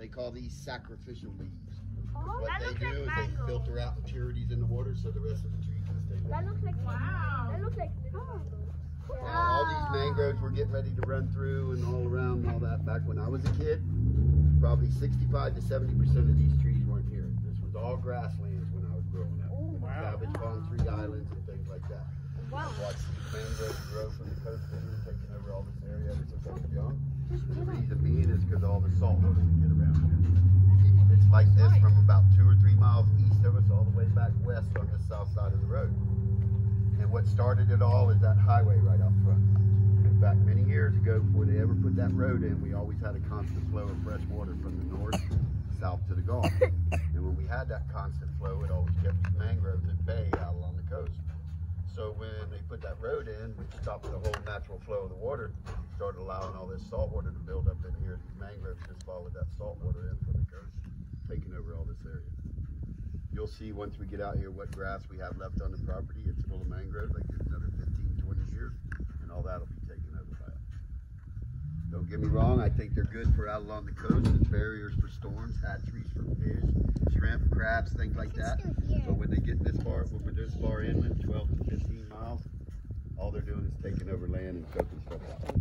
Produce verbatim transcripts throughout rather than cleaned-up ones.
They call these sacrificial leaves. Oh, what that they looks do like is mango. they filter out impurities in the water so the rest of the tree can stay That there. looks like Wow. That looks like little mango. Uh, all these mangroves were getting ready to run through and all around and all that. Back when I was a kid, probably sixty-five to seventy percent of these trees weren't here. This was all grasslands when I was growing up. Oh, wow. Cabbage palm tree islands and things like that. Wow. I've watched these mangroves grow from the coast of here, taking over all this area ever since I was young. And the reason being is because all the salt water can get around here. It's like this from about two or three miles east of us all the way back west on the south side of the road. And what started it all is that highway right out front. Back many years ago, before they ever put that road in, we always had a constant flow of fresh water from the north south to the Gulf. And when we had that constant flow, it always kept these mangroves at bay out along the coast. So when they put that road in, which stopped the whole natural flow of the water, started allowing all this salt water to build up in here. These mangroves just followed that salt water in from the coast, taking over all this area. You'll see once we get out here what grass we have left on the property. It's full of mangroves. Like another fifteen, twenty years, and all that'll be taken over by it. Don't get me wrong, I think they're good for out along the coast as barriers for storms, hatcheries for fish, shrimp, crabs, things like that. But when they get this far, when we're this far inland, twelve to fifteen miles, all they're doing is taking over land and choking stuff out.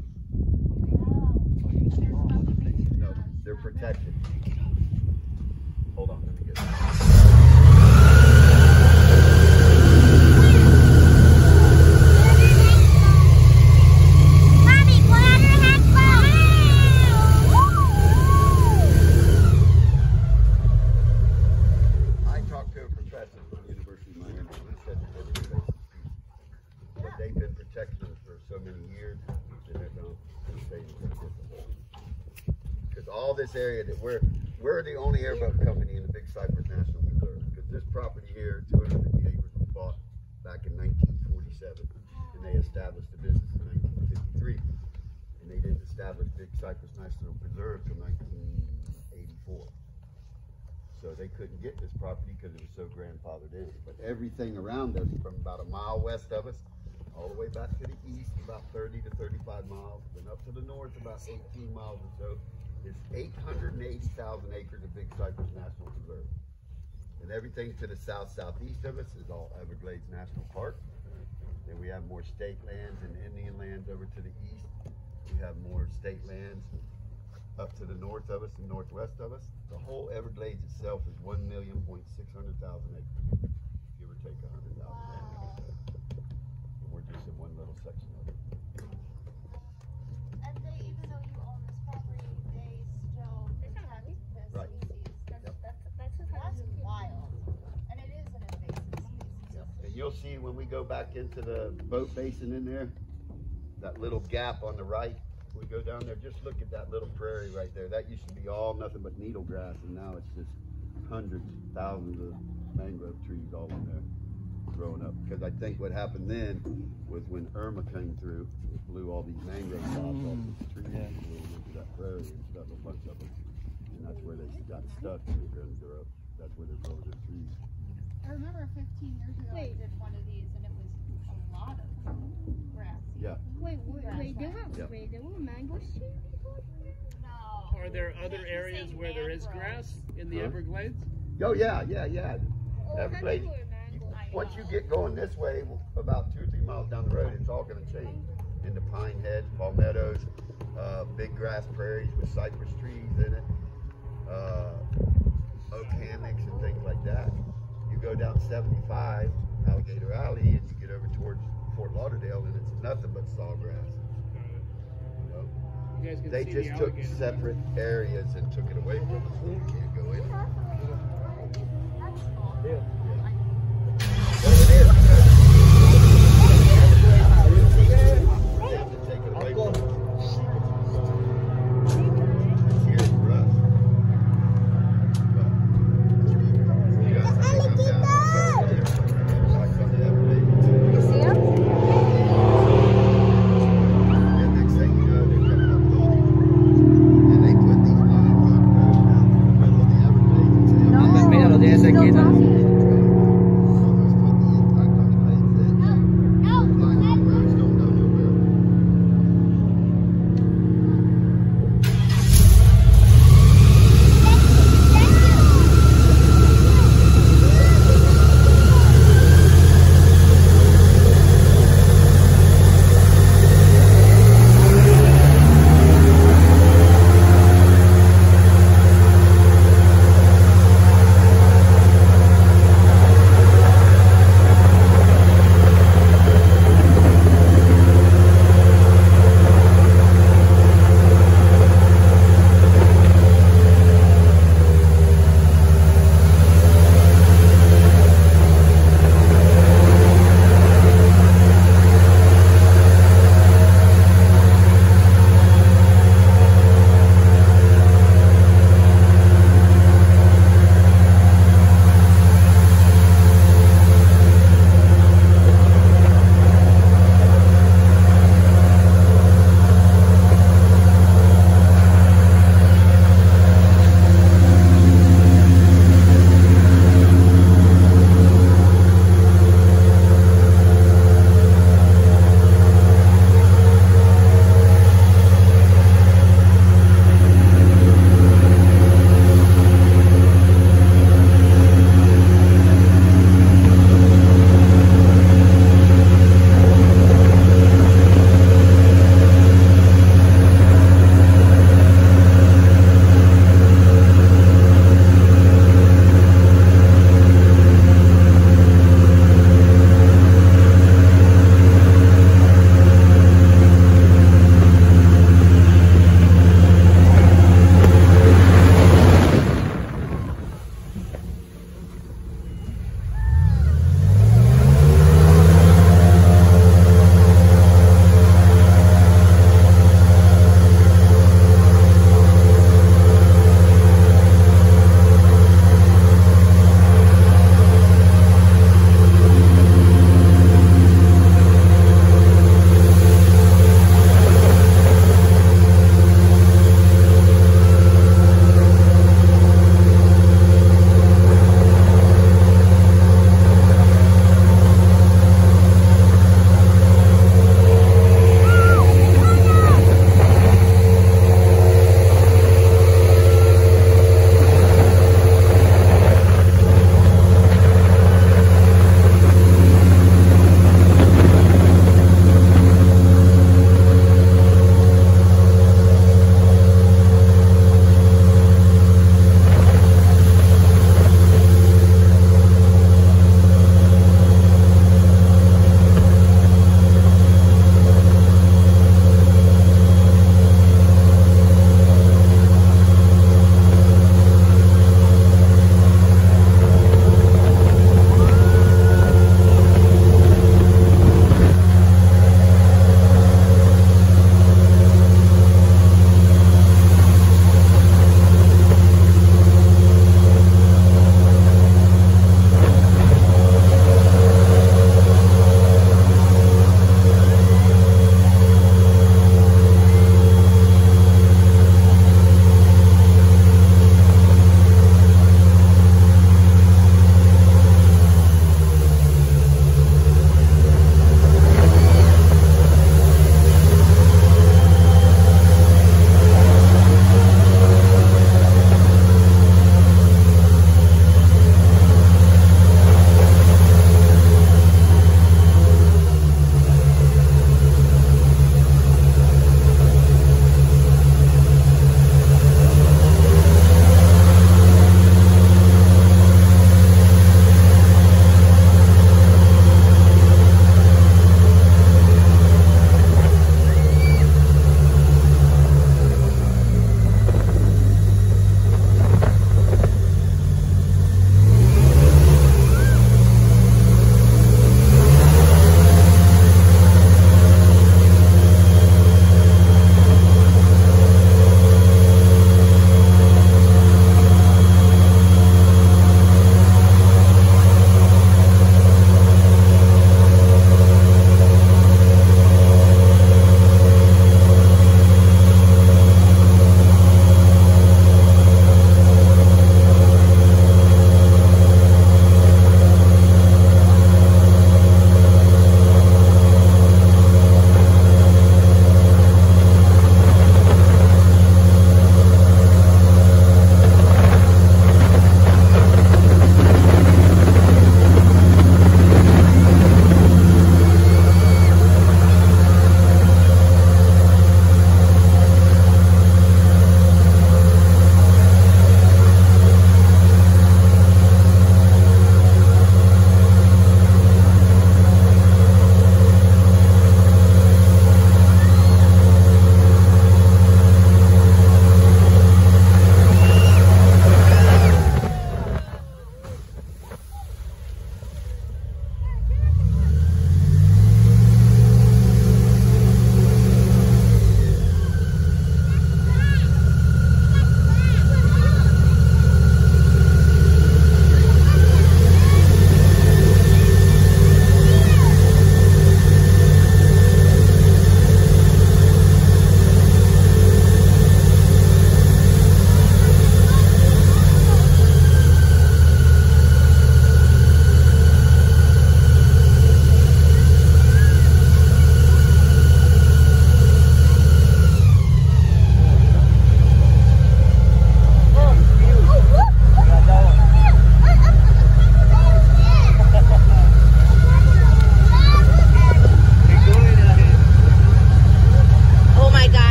No, they're protected. Hold on, let me get that. All this area that we're we're the only airboat company in the Big Cypress National Preserve, because this property here, two hundred fifty acres, was bought back in nineteen forty-seven, and they established the business in nineteen fifty-three, and they didn't establish Big Cypress National Preserve till nineteen eighty-four. So they couldn't get this property because it was so grandfathered in. But everything around us, from about a mile west of us, all the way back to the east, about thirty to thirty-five miles, then up to the north, about eighteen miles or so. It's eight hundred eighty thousand acres of Big Cypress National Preserve. And everything to the south, southeast of us is all Everglades National Park. Then we have more state lands and Indian lands over to the east. We have more state lands up to the north of us and northwest of us. The whole Everglades itself is one million six hundred thousand acres, give or take one hundred thousand acres. And we're just in one little section of it. And they, even though you own this property, they still protect the Right. species. Yep. That's that's just how That's it is. wild. And it is an invasive species. And you'll see when we go back into the boat basin in there, that little gap on the right, we go down there, just look at that little prairie right there. That used to be all nothing but needle grass, and now it's just hundreds, thousands of mangrove trees all in there growing up. Because I think what happened then was when Irma came through, it blew all these mangrove tops off these trees and blew them into that prairie and stuck a bunch of them. And that's where they got stuck and they're going to grow up. That's where they're growing their trees. I remember fifteen years ago Wait. I did one of these and it was a lot of grass. Yeah. Wait, wait, wait, there were Yep. wait, there were mango trees before? No. Are there They other can areas say where there is mangroves. grass in the Huh? Everglades? Oh yeah, yeah, yeah. Oh, Everglades. I thought they were mango. I Once you know. get going this way, about two or three miles down the road, it's all going to change into pine heads, palmettos, uh, big grass prairies with cypress trees in it, uh, oak hammocks and things like that. You go down seventy-five, Alligator Alley, and you get over towards Fort Lauderdale, and it's nothing but sawgrass. You know? You guys can They see just the took alligator. separate areas and took it away from us. You can't go in. That's small. Yeah. I- Well, it is because they have to take it away from us. It's here for us. But you guys have to come down and go there. Like on the Everglades. You see them? And next thing you know, they're coming up with all these, and they put these mangrove groves down in the middle of the Everglades and say, No, okay, míralo, tiene cerquita.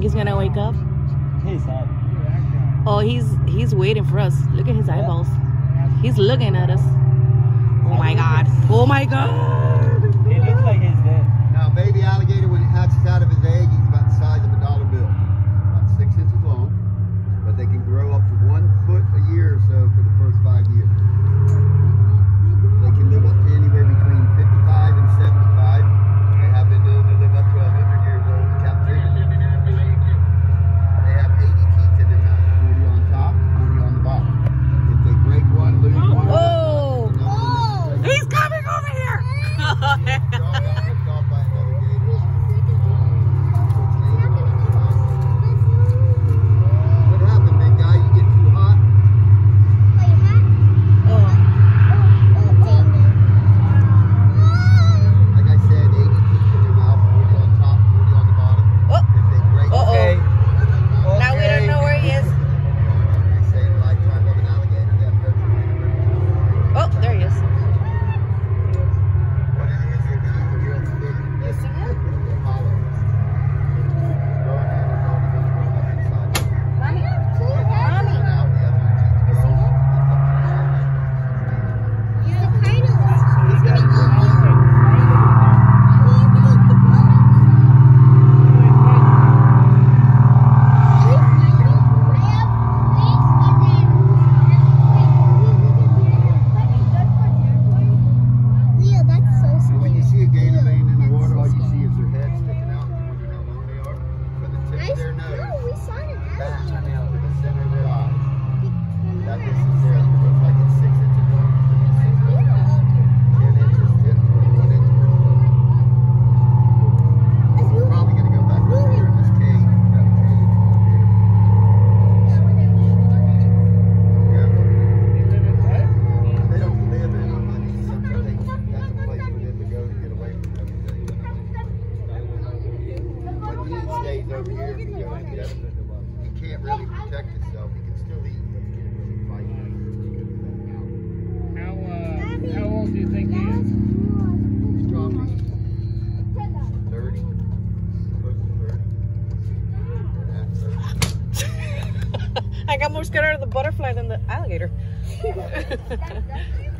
think he's gonna wake up? He's up. Oh, he's he's waiting for us. Look at his eyeballs. He's looking at us. Oh my god. Oh my god. It looks like he's dead. Now, a baby alligator, when it hatches out of his egg, he's about the size of a dollar bill. About six inches long. But they can grow up to one foot a year or so for the first five years. They can live up to anywhere between fifty-five and seventy-five. They have been known to live up to one hundred years old in captivity. They have eighty teeth in their mouth, forty on top, forty on the bottom. If they break one, lose one. Oh! Oh. He's coming over here! I got more scared of the butterfly than the alligator.